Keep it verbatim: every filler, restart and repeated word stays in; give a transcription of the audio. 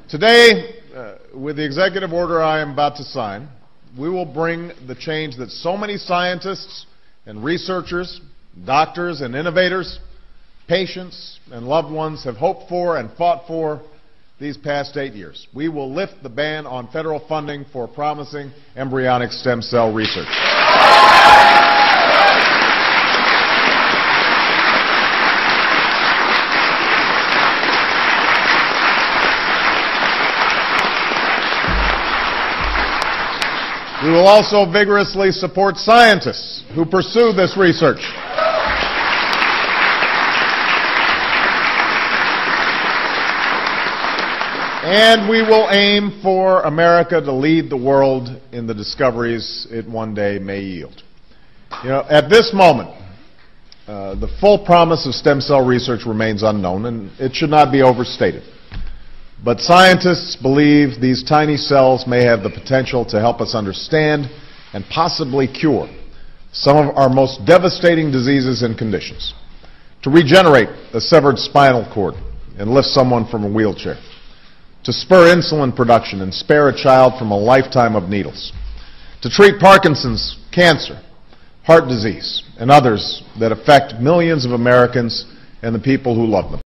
Today, uh, with the executive order I am about to sign, we will bring the change that so many scientists and researchers, doctors and innovators, patients and loved ones have hoped for and fought for these past eight years. We will lift the ban on federal funding for promising embryonic stem cell research. We will also vigorously support scientists who pursue this research. And we will aim for America to lead the world in the discoveries it one day may yield. You know, at this moment, uh, the full promise of stem cell research remains unknown, and it should not be overstated. But scientists believe these tiny cells may have the potential to help us understand and possibly cure some of our most devastating diseases and conditions, to regenerate a severed spinal cord and lift someone from a wheelchair, to spur insulin production and spare a child from a lifetime of needles, to treat Parkinson's, cancer, heart disease, and others that affect millions of Americans and the people who love them.